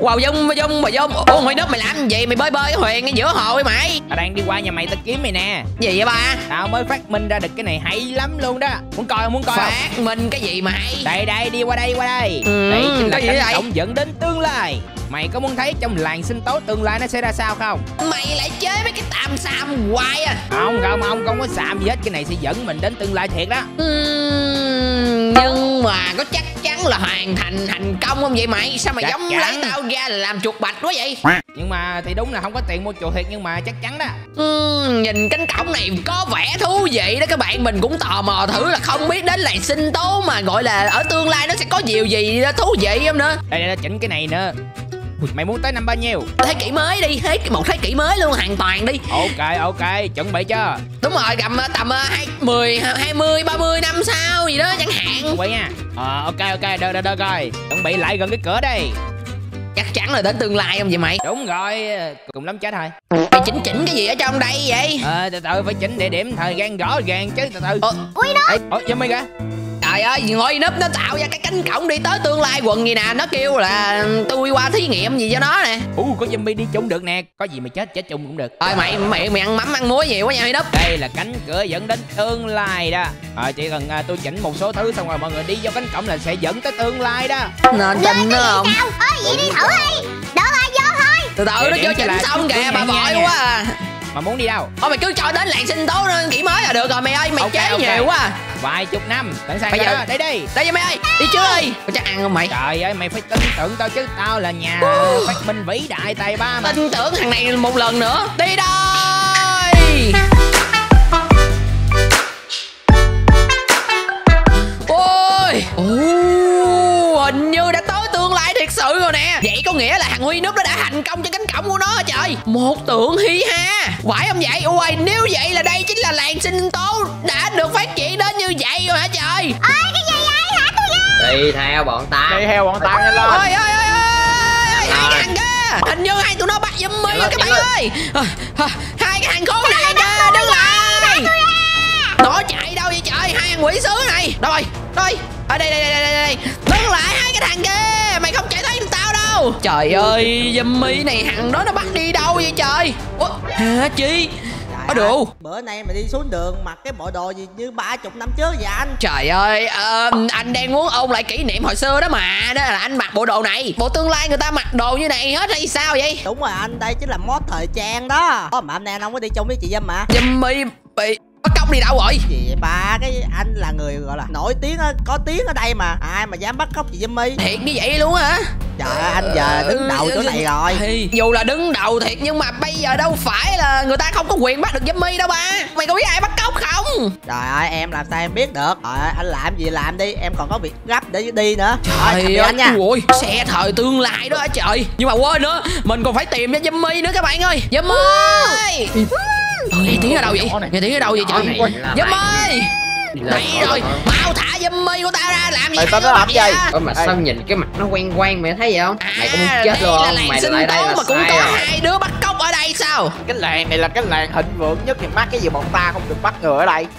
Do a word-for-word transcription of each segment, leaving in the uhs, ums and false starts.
Wow, Dung Dung mà Dung. Ủa Huy Núp mày làm gì? Mày bơi bơi cái thuyền ngay giữa hồ ấy mày. Tao đang đi qua nhà mày tao kiếm mày nè. Gì vậy ba? Tao mới phát minh ra được cái này hay lắm luôn đó. Muốn coi không? Muốn coi phát không? Phát minh cái gì mà hay? Đây đây, đi qua đây qua đây. Ừ, đây chính là cánh cổng dẫn đến tương lai. Mày có muốn thấy trong làng sinh tố tương lai nó sẽ ra sao không? Mày lại chơi mấy cái tàm xàm hoài à? Không không không không có xàm gì hết. Cái này sẽ dẫn mình đến tương lai thiệt đó. uhm, Nhưng mà có chắc chắn là hoàn thành thành công không vậy mày? Sao mày chắc giống chắn. lấy tao ra là làm chuột bạch quá vậy? Nhưng mà thì đúng là không có tiền mua chuột thiệt, nhưng mà chắc chắn đó. uhm, Nhìn cánh cổng này có vẻ thú vị đó các bạn. Mình cũng tò mò thử là không biết đến làng sinh tố mà gọi là ở tương lai nó sẽ có nhiều gì thú vị không nữa. Đây đây, chỉnh cái này nữa. Mày muốn tới năm bao nhiêu? Thế kỷ mới đi, thế một thế kỷ mới luôn hoàn toàn đi. Ok ok, chuẩn bị chưa? Đúng rồi, cầm tầm hai mươi, hai mươi, ba mươi năm sau gì đó chẳng hạn. Quay nha. Ờ ok ok, đợi đợi đợi coi. Chuẩn bị lại gần cái cửa đây. Chắc chắn là đến tương lai không vậy mày? Đúng rồi, cùng lắm chết thôi. Mày chỉnh chỉnh cái gì ở trong đây vậy? Ờ từ từ phải chỉnh địa điểm thời gian rõ ràng chứ, từ từ. Ủa, Ui đó. Ê, ủa Jimmy kìa. trời ơi, ngồi núp nó tạo ra cái cánh cổng đi tới tương lai quần gì nè. Nó kêu là tôi qua thí nghiệm gì cho nó nè. Ú có Jimmy đi chung được nè. Có gì mà chết chết chung cũng được. Thôi mày mày mày ăn mắm ăn muối nhiều quá nha Huy Núp. Đây là cánh cửa dẫn đến tương lai đó. Ờ chỉ cần à, tôi chỉnh một số thứ xong rồi mọi người đi vô cánh cổng là sẽ dẫn tới tương lai đó. Nên tin nó không? Sao? Ơi vậy đi thử đi. Được rồi, vô thôi. Từ từ nó chưa chỉnh xong kìa, bà vội quá à. Mà muốn đi đâu? Thôi mày cứ cho đến làng sinh tố kỷ mới là được rồi mày ơi. Mày okay, chế okay. nhiều quá à. Vài chục năm sẵn sàng bây giờ đó. Đây đi. Đây cho mày ơi, đi trước đi. Có chắc ăn không mày? Trời ơi mày phải tin tưởng tao chứ. Tao là nhà phát minh vĩ đại tài ba mà. Tin tưởng thằng này một lần nữa. Đi đây. Ôi ồ, hình như đã tới tương lai thiệt sự rồi nè. Vậy có nghĩa là thằng Huy Núp nó đã thành công trên cánh cổng của nó hả trời? Một tượng hi ha. Phải không vậy? Ôi nếu vậy là đây chính là làng sinh tố đã được phát triển đến như vậy rồi hả trời? Ơi cái gì vậy hả tôi ra? Đi theo bọn tao. Đi theo bọn tao nhanh lên. Ôi ôi ôi ôi, hai cái thằng kia. Hình như hai tụi nó bắt Jimmy các bạn ơi. Hai cái thằng khốn này kìa, đứng lại. Nó chạy đâu vậy trời? Hai thằng quỷ sứ này. Đâu rồi? Rồi. Ở đây đây đây đây đây. Đứng lại hai cái thằng kia. Mày không chạy thấy tao đâu. Trời ơi, Jimmy này thằng đó nó bắt đi đâu vậy trời? Ủa, hả chi? Có đủ. Bữa nay mày đi xuống đường mặc cái bộ đồ gì như ba chục năm trước vậy anh? Trời ơi, uh, anh đang muốn ôn lại kỷ niệm hồi xưa đó mà. Đó là anh mặc bộ đồ này. Bộ tương lai người ta mặc đồ như này hết hay sao vậy? Đúng rồi anh, đây chính là mod thời trang đó. Ồ, mà hôm nay anh không có đi chung với chị Dâm mà. Jimmy bị bắt cóc đi đâu rồi? Gì vậy ba? Cái anh là người gọi là nổi tiếng, có tiếng ở đây mà. Ai mà dám bắt cóc chị Jimmy? Thiệt như vậy luôn hả? Trời ơi, anh giờ đứng đầu chỗ này rồi. Thì, dù là đứng đầu thiệt nhưng mà bây giờ đâu phải là người ta không có quyền bắt được Jimmy đâu ba. Mày có biết ai bắt cóc không? Trời ơi, em làm sao em biết được. Trời ơi, anh làm gì làm đi, em còn có việc gấp để đi nữa. Trời ơi, anh nha. Ôi, xe thời tương lai đó hả trời. Nhưng mà quên nữa, mình còn phải tìm cho Jimmy nữa các bạn ơi. Jimmy. Ừ, nghe tiếng ở đâu vậy? Nghe tiếng ở đâu vậy trời? Jimmy. Đây rồi, mau thả Jimmy của tao ra. Làm gì? Mày tao nó làm gì? Ơ mà sao nhìn cái mặt nó quen quen mày thấy vậy không? À, mày có muốn chết luôn không? Mày lại đây là mà cũng sai có rồi. hai đứa bắt cóc ở đây sao? Cái làng này là cái làng thịnh vượng nhất thì bắt cái gì bọn ta không được bắt người ở đây.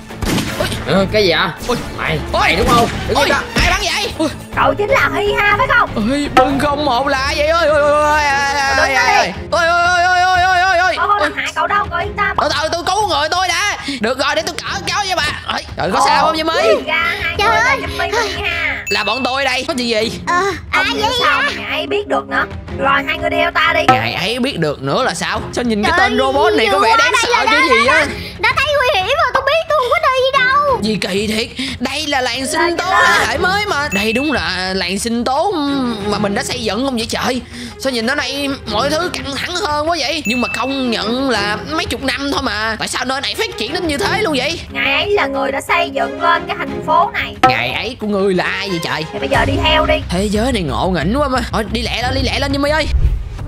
Ừ, cái gì ạ? Ôi, mày ôi, mày đúng không? Đứng ôi, đó. ai bắn vậy? Ôi, Cậu chính là Hi Ha phải không? ôi, đừng không một là vậy ơi ôi ôi ôi ôi ôi ôi ôi ôi ôi ôi ôi ôi. Tôi không làm hại cậu đâu, cậu yên tâm. Từ từ tôi cứu người tôi đã. Được rồi để tôi cỡ kéo với bà. Ôi, trời có sao không Jimmy? Ra hai người là Jimmy và Hi Ha. Là bọn tôi đây. Có chuyện gì? Ờ, ai vậy sao mà ngài ấy biết được nữa? Rồi hai người đi theo ta đi. Ngài ấy biết được nữa là sao? Sao nhìn cái tên robot này có vẻ đáng sợ cái gì á? Đã thấy nguy hiểm rồi, tôi biết tôi không có đi đâu. Gì kỳ thiệt. Đây là làng sinh tố thế hệ mới mà. Đây đúng là làng sinh tố mà mình đã xây dựng không vậy trời? Sao nhìn nó này mọi thứ căng thẳng hơn quá vậy? Nhưng mà công nhận là mấy chục năm thôi mà. Tại sao nơi này phát triển đến như thế luôn vậy? Ngài ấy là người đã xây dựng lên cái thành phố này. Ngài ấy của ngươi là ai vậy trời? Thì bây giờ đi theo đi. Thế giới này ngộ nghĩnh quá mà. Thôi đi lẹ lên, đi lẹ lên Jimmy ơi.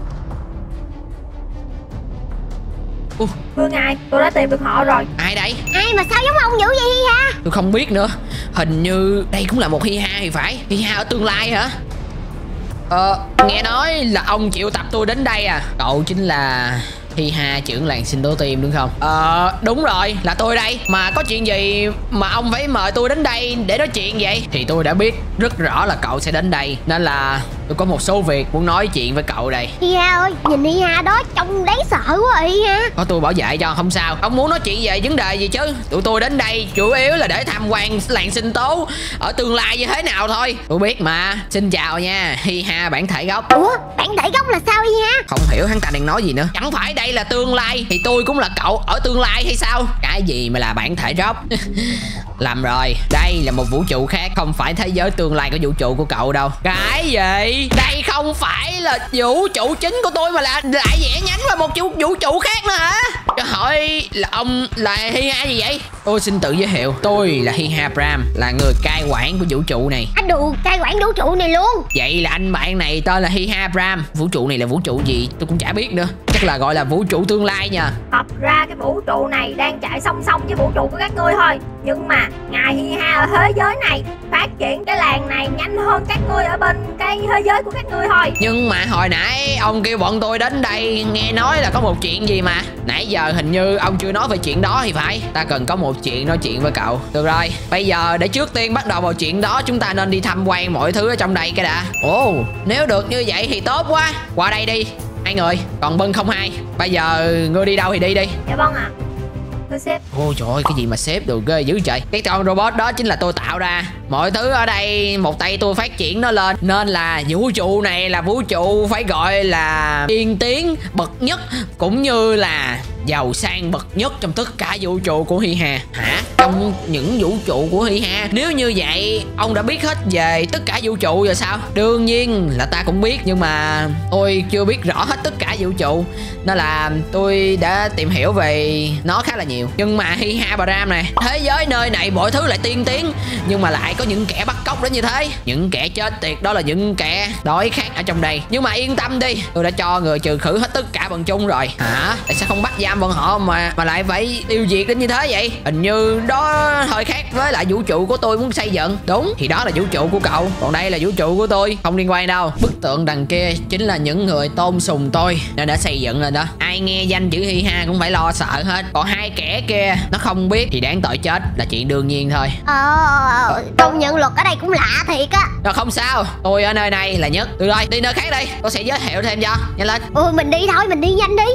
uh. Thưa ngài, tôi đã tìm được họ rồi. Ai đây? Ai mà sao giống ông dữ vậy Hi Ha? Tôi không biết nữa. Hình như đây cũng là một Hi Ha thì phải. Hi Ha ở tương lai hả? Ờ, nghe nói là ông triệu tập tôi đến đây à? Cậu chính là Hi Ha trưởng làng sinh tố tim đúng không? Ờ đúng rồi, là tôi đây. Mà có chuyện gì mà ông phải mời tôi đến đây để nói chuyện vậy? Thì tôi đã biết rất rõ là cậu sẽ đến đây, nên là tôi có một số việc muốn nói chuyện với cậu đây. Hi Ha ơi, nhìn Hi Ha đó trông đáng sợ quá Hi Ha. Có tôi bảo vệ cho, không sao. Ông muốn nói chuyện về vấn đề gì chứ? Tụi tôi đến đây chủ yếu là để tham quan làng sinh tố ở tương lai như thế nào thôi. Tôi biết mà. Xin chào nha, Hi Ha bản thể gốc. Ủa, bản thể gốc là sao Hi Ha? Không hiểu hắn ta đang nói gì nữa. Chẳng phải đây là tương lai thì tôi cũng là cậu ở tương lai hay sao? Cái gì mà là bản thể gốc? Làm rồi, đây là một vũ trụ khác, không phải thế giới tương lai của vũ trụ của cậu đâu. Cái gì? Đây không phải là vũ trụ chính của tôi mà là lại vẽ nhánh vào một vũ, vũ trụ khác nữa hả? Cho hỏi là ông là Hi Ha gì vậy? Tôi xin tự giới thiệu, tôi là Hi Ha Pram, là người cai quản của vũ trụ này. Anh đù cai quản vũ trụ này luôn. Vậy là anh bạn này tên là Hi Ha Pram. Vũ trụ này là vũ trụ gì tôi cũng chả biết nữa, chắc là gọi là vũ trụ tương lai nha. Thật ra cái vũ trụ này đang chạy song song với vũ trụ của các ngươi thôi, nhưng mà ngài Hi Ha ở thế giới này phát triển cái làng này nhanh hơn các ngươi ở bên cái thế giới của các ngươi thôi. Nhưng mà hồi nãy ông kêu bọn tôi đến đây, nghe nói là có một chuyện gì mà nãy giờ hình như ông chưa nói về chuyện đó thì phải. Ta cần có một chuyện nói chuyện với cậu. Được rồi, bây giờ để trước tiên bắt đầu vào chuyện đó, chúng ta nên đi tham quan mọi thứ ở trong đây cái đã. Ồ, nếu được như vậy thì tốt quá. Qua đây đi hai người. Còn Bân không hai, bây giờ ngươi đi đâu thì đi đi. Dạ vâng ạ. Thưa sếp. Ôi trời ơi, cái gì mà sếp đồ ghê dữ trời. Cái con robot đó chính là tôi tạo ra. Mọi thứ ở đây một tay tôi phát triển nó lên, nên là vũ trụ này là vũ trụ phải gọi là tiên tiến bậc nhất, cũng như là giàu sang bậc nhất trong tất cả vũ trụ của Hi Ha. Hả? Trong những vũ trụ của Hi Ha? Nếu như vậy ông đã biết hết về tất cả vũ trụ rồi sao? Đương nhiên là ta cũng biết, nhưng mà tôi chưa biết rõ hết tất cả vũ trụ, nên là tôi đã tìm hiểu về nó khá là nhiều. Nhưng mà Hi Ha Pram này, thế giới nơi này mọi thứ lại tiên tiến, nhưng mà lại có những kẻ bắt cóc đến như thế. Những kẻ chết tiệt đó là những kẻ đói khát ở trong đây. Nhưng mà yên tâm đi, tôi đã cho người trừ khử hết tất cả bọn chúng rồi. Hả? Tại sao không bắt giam bọn họ mà mà lại phải tiêu diệt đến như thế vậy? Hình như đó hơi khác với lại vũ trụ của tôi muốn xây dựng. Đúng, thì đó là vũ trụ của cậu, còn đây là vũ trụ của tôi, không liên quan đâu. Bức tượng đằng kia chính là những người tôn sùng tôi nên đã xây dựng lên đó. Ai nghe danh chữ Hi Ha cũng phải lo sợ hết. Còn hai kẻ kia nó không biết thì đáng tội chết là chuyện đương nhiên thôi. Ờ, công nhận luật ở đây cũng lạ thiệt á. Rồi không sao, tôi ở nơi này là nhất. Được rồi, đi nơi khác đi, tôi sẽ giới thiệu thêm cho. Nhanh lên. Ừ, mình đi thôi, mình đi nhanh đi.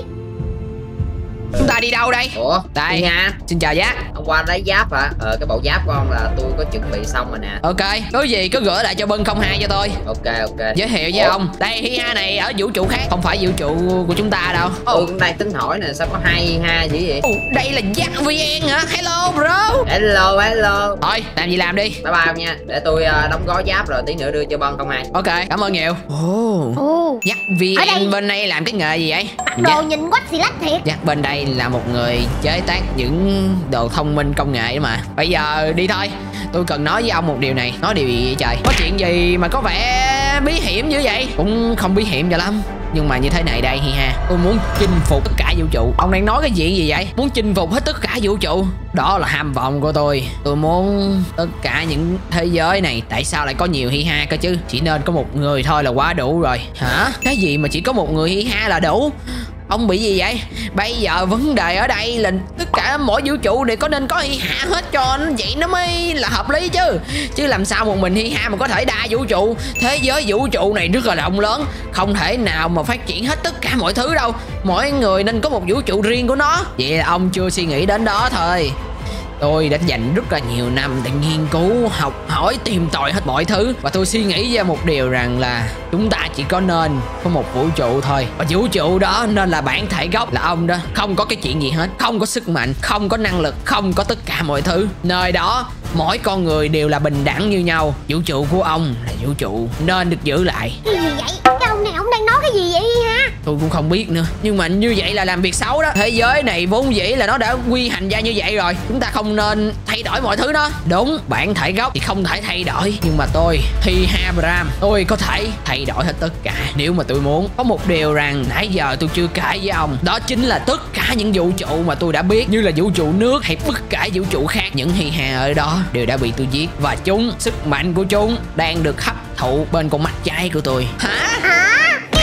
Chúng ta đi đâu đây? Ủa, đây Hi Ha, xin chào Giác. ông qua lấy giáp hả? Ờ, cái bộ giáp của ông là tôi có chuẩn bị xong rồi nè. Ok, có gì cứ gửi lại cho Bân không hai cho tôi. Ok ok. Giới thiệu với Ủa? ông, đây Hi Ha này ở vũ trụ khác, không phải vũ trụ của chúng ta đâu. Tôi cũng đang tính hỏi nè, sao có hai Hi Ha dữ vậy? Ồ, đây là Giác vê en hả? Hello bro. Hello hello. Thôi, làm gì làm đi. Bye bye ông nha, để tôi uh, đóng gói giáp rồi tí nữa đưa cho Bân không hai. Ok, cảm ơn nhiều. Ồ, Ồ, Giác Ở đây- vê en bên đây làm cái nghề gì vậy? đồ Giác, nhìn quách xì lách thiệt. Giác bên đây là một người chế tác những đồ thông minh công nghệ mà. Bây giờ đi thôi, tôi cần nói với ông một điều này. Nói điều gì vậy trời? Có chuyện gì mà có vẻ bí hiểm như vậy? Cũng không bí hiểm cho lắm, nhưng mà như thế này đây Hi Ha, tôi muốn chinh phục tất cả vũ trụ. Ông đang nói cái chuyện gì vậy? Muốn chinh phục hết tất cả vũ trụ? Đó là ham vọng của tôi. Tôi muốn tất cả những thế giới này. Tại sao lại có nhiều Hi Ha cơ chứ? Chỉ nên có một người thôi là quá đủ rồi. Hả? Cái gì mà chỉ có một người Hi Ha là đủ? Ông bị gì vậy? Bây giờ vấn đề ở đây là tất cả mỗi vũ trụ đều có nên có Hi Ha hết, cho nó vậy nó mới là hợp lý chứ. Chứ làm sao một mình Hi Ha mà có thể đa vũ trụ? Thế giới vũ trụ này rất là rộng lớn, không thể nào mà phát triển hết tất cả mọi thứ đâu. Mỗi người nên có một vũ trụ riêng của nó. Vậy là ông chưa suy nghĩ đến đó thôi. Tôi đã dành rất là nhiều năm để nghiên cứu, học hỏi, tìm tòi hết mọi thứ. Và tôi suy nghĩ ra một điều rằng là chúng ta chỉ có nên có một vũ trụ thôi. Và vũ trụ đó nên là bản thể gốc là ông đó. Không có cái chuyện gì hết, không có sức mạnh, không có năng lực, không có tất cả mọi thứ. Nơi đó mỗi con người đều là bình đẳng như nhau. Vũ trụ của ông là vũ trụ nên được giữ lại. Cái gì vậy? Cái ông này ông đang nói cái gì vậy Hi Ha? Tôi cũng không biết nữa, nhưng mà như vậy là làm việc xấu đó. Thế giới này vốn dĩ là nó đã quy hành ra như vậy rồi, chúng ta không nên thay đổi mọi thứ đó. Đúng, bản thể gốc thì không thể thay đổi, nhưng mà tôi Hi Ha Pram, tôi có thể thay đổi hết tất cả nếu mà tôi muốn. Có một điều rằng nãy giờ tôi chưa kể với ông, đó chính là tất cả những vũ trụ mà tôi đã biết, như là vũ trụ nước hay bất cả vũ trụ khác, những Hi Ha ở đó đều đã bị tôi giết. Và chúng, sức mạnh của chúng đang được hấp thụ bên con mắt trái của tôi. Hả? Hả? Cái gì?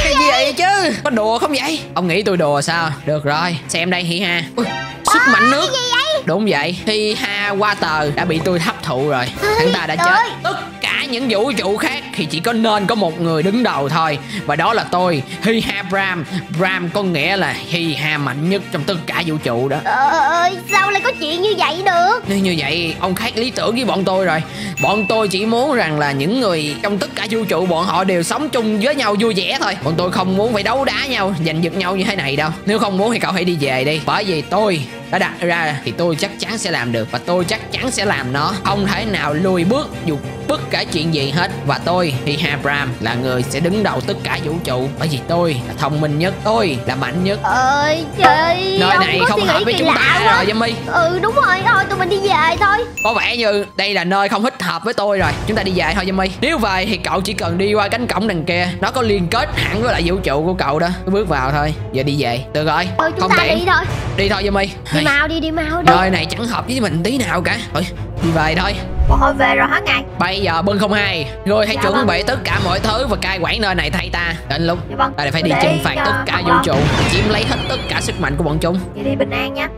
vậy chứ? Có đùa không vậy? Ông nghĩ tôi đùa sao? Được rồi, xem đây Hi Ha. Ui, sức mạnh nước. Đúng vậy, Hi Ha Water đã bị tôi hấp thụ rồi. Hắn ta đã chết. Tất cả những vũ trụ khác thì chỉ có nên có một người đứng đầu thôi, và đó là tôi, Hi Ha Bram. Bram có nghĩa là Hi Ha mạnh nhất trong tất cả vũ trụ đó. Ơi, sao lại có chuyện như vậy được? Nếu như vậy, ông khác lý tưởng với bọn tôi rồi. Bọn tôi chỉ muốn rằng là những người trong tất cả vũ trụ bọn họ đều sống chung với nhau vui vẻ thôi. Bọn tôi không muốn phải đấu đá nhau, giành giật nhau như thế này đâu. Nếu không muốn thì cậu hãy đi về đi. Bởi vì tôi đã đặt ra thì tôi chắc chắn sẽ làm được, và tôi chắc chắn sẽ làm nó. Không thể nào lùi bước dù bất cả chuyện gì hết. Và tôi, Hi Ha Bram, là người sẽ đứng đầu tất cả vũ trụ. Bởi vì tôi là thông minh nhất, tôi là mạnh nhất. Ơi trời, nơi này không hợp với chúng ta rồi Yumi. Ừ đúng rồi, thôi tụi mình đi về thôi. Có vẻ như đây là nơi không thích hợp với tôi rồi. Chúng ta đi về thôi Yumi. Nếu về thì cậu chỉ cần đi qua cánh cổng đằng kia, nó có liên kết hẳn với lại vũ trụ của cậu đó. Cứ bước vào thôi. Giờ đi về. Được rồi. Ừ, chúng không ta tiện. đi thôi. Đi thôi Yumi. Đi mau đi, đi mau đi. Nơi này chẳng hợp với mình tí nào cả. Thôi, đi về thôi. Bọn họ về rồi hả ngài? Bây giờ Bưng không hai, rồi hãy Dạ chuẩn vâng. bị tất cả mọi thứ và cai quản nơi này thay ta. Đến lúc Dạ vâng. ta lại phải đi Để chinh phạt cho tất cả Hồng vũ Vân. trụ, chiếm lấy hết tất cả sức mạnh của bọn chúng. Vậy đi bình an nha.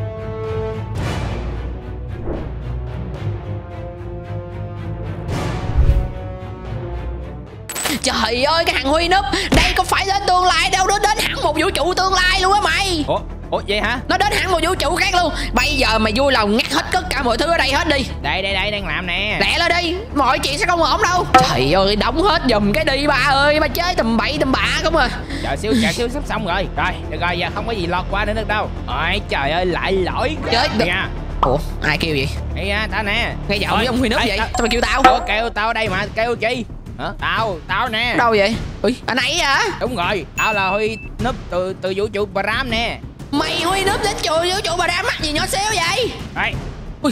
Trời ơi, cái thằng Huy núp, đây có phải đến tương lai đâu, nó đến hẳn một vũ trụ tương lai luôn á mày. Ủa? Ủa vậy hả? Nó đến hẳn một vũ trụ khác luôn. Bây giờ mày vui lòng ngắt hết tất cả mọi thứ ở đây hết đi. Đây đây đây đang làm nè. Lẹ lên đi, mọi chuyện sẽ không ổn đâu. Trời ơi, đóng hết giùm cái đi ba ơi, ba chơi tầm bậy tầm bạ không à. Chờ xíu, chờ xíu sắp xong rồi. Rồi, được rồi, giờ không có gì lọt qua nữa được đâu. Ôi trời ơi, lại lỗi. Chết được. Nha. Ủa, ai kêu vậy? Ê à, tao nè. Ngay giọng với ông Huy núp Ê, vậy? tao- Sao mày kêu tao? Tao kêu tao ở đây mà, kêu chi? Hả? Tao, tao nè. Đâu vậy? Ui, anh ấy hả? Đúng rồi, tao là Huy núp từ từ vũ trụ Bram nè. Mày Huy núp đến chỗ vũ trụ mà ra mắt gì nhỏ xíu vậy? Đây, Ui,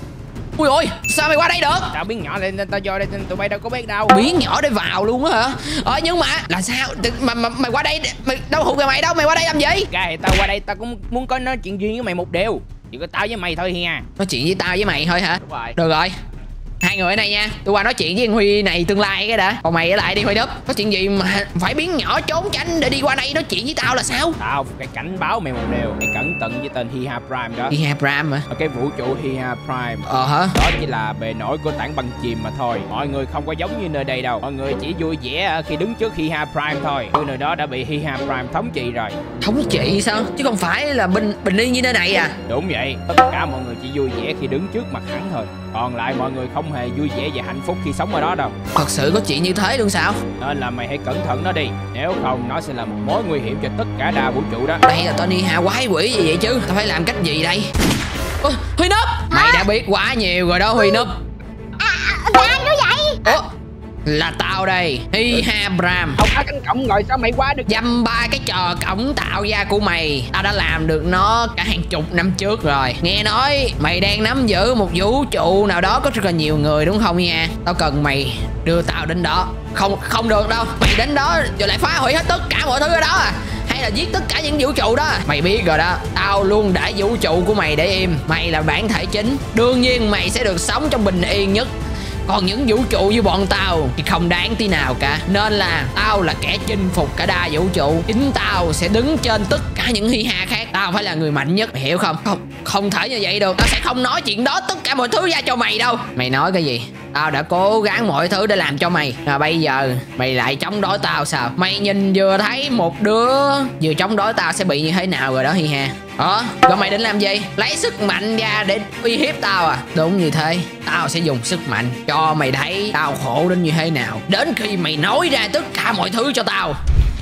ui ôi, sao mày qua đây được? tao biến nhỏ lên nên tao vô đây nên tụi bay đâu có biết đâu. Biến nhỏ để vào luôn á hả? Ờ nhưng mà là sao? Tự- Mà, mà mày qua đây mày đâu hụt về mày đâu, mày qua đây làm gì? Cái tao qua đây tao cũng muốn có nói chuyện riêng với mày một điều. Chỉ có tao với mày thôi nha. Nói chuyện với tao với mày thôi hả? Đúng rồi. Được rồi. Hai người ở đây nha. Tôi qua nói chuyện với anh Huy này tương lai cái đã. Còn mày ở lại đi Huy Đúp. Có chuyện gì mà phải biến nhỏ trốn tránh để đi qua đây nói chuyện với tao là sao? Tao phải cảnh báo mày một điều. Hãy cẩn thận với tên Hi Ha Prime đó. Hi Ha Bram hả? Ở cái vũ trụ Hi Ha Prime. Ờ hả? Đó chỉ là bề nổi của tảng băng chìm mà thôi. Mọi người không có giống như nơi đây đâu. Mọi người chỉ vui vẻ khi đứng trước Hi Ha Prime thôi. Chứ nơi đó đã bị Hi Ha Prime thống trị rồi. Thống trị sao? Chứ không phải là bình bình yên như nơi này à? Đúng vậy. Tất cả mọi người chỉ vui vẻ khi đứng trước mặt hắn thôi. Còn lại mọi người không hề vui vẻ và hạnh phúc khi sống ở đó đâu. Thật sự có chuyện như thế luôn sao? Nên là mày hãy cẩn thận nó đi. Nếu không nó sẽ là một mối nguy hiểm cho tất cả đa vũ trụ đó. Đây là Tony Hà quái quỷ gì vậy chứ? Tao phải làm cách gì đây? Ôi, Huy Núp! Mày đã biết quá nhiều rồi đó Huy Núp. À, là ai nữa vậy? Ủa? Là tao đây, Hi Ha Bram. Không có cánh cổng rồi sao mày qua được? Dăm ba cái trò cổng tạo ra của mày, tao đã làm được nó cả hàng chục năm trước rồi. Nghe nói mày đang nắm giữ một vũ trụ nào đó có rất là nhiều người đúng không nha? Tao cần mày đưa tao đến đó. Không không được đâu. Mày đến đó rồi lại phá hủy hết tất cả mọi thứ ở đó à? Hay là giết tất cả những vũ trụ đó? Mày biết rồi đó. Tao luôn để vũ trụ của mày để im. Mày là bản thể chính. Đương nhiên mày sẽ được sống trong bình yên nhất. Còn những vũ trụ như bọn tao thì không đáng tí nào cả. Nên là tao là kẻ chinh phục cả đa vũ trụ. Chính tao sẽ đứng trên tất cả những Hi Ha khác. Tao phải là người mạnh nhất, mày hiểu không? Không, không thể như vậy được. Tao sẽ không nói chuyện đó tất cả mọi thứ ra cho mày đâu. Mày nói cái gì? Tao đã cố gắng mọi thứ để làm cho mày. Mà bây giờ mày lại chống đối tao sao? Mày nhìn vừa thấy một đứa vừa chống đối tao sẽ bị như thế nào rồi đó Hi Ha. Ờ, rồi mày định làm gì? Lấy sức mạnh ra để uy hiếp tao à? Đúng như thế. Tao sẽ dùng sức mạnh cho mày thấy tao khổ đến như thế nào. Đến khi mày nói ra tất cả mọi thứ cho tao.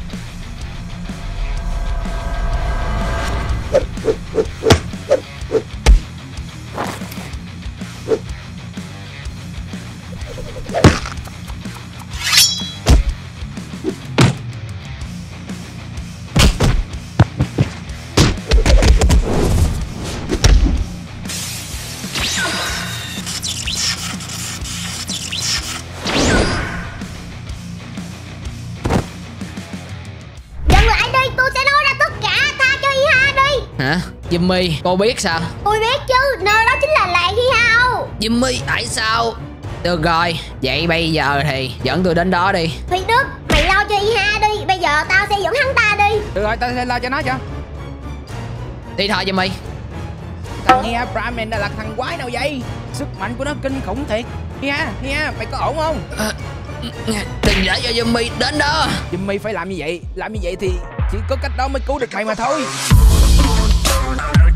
Dừng lại đi, tôi sẽ nói ra tất cả. Tha cho Hi Ha đi. Hả? Jimmy, cô biết sao? Tôi biết chứ, nơi đó chính là làng Hi Ha. Jimmy, tại sao? Được rồi, vậy bây giờ thì dẫn tôi đến đó đi. Huy Đức, Mày lo cho i ha đi, bây giờ tao sẽ dẫn hắn ta đi. Được rồi, tao sẽ lo cho nó cho. Đi thôi cho mày. Thằng Hi Ha Prime này là thằng quái nào vậy? Sức mạnh của nó kinh khủng thiệt. Hi Ha, Hi Ha, mày có ổn không? À, đừng để cho Jimmy đến đó. Jimmy phải làm như vậy, làm như vậy thì chỉ có cách đó mới cứu được mày mà thôi.